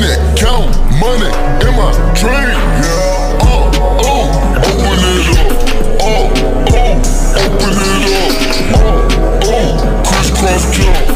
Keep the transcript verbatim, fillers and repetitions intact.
hundred, count money in my dream. Yeah. Oh, oh, open it up. Oh, oh, open it up. Oh, oh, crisscross kill.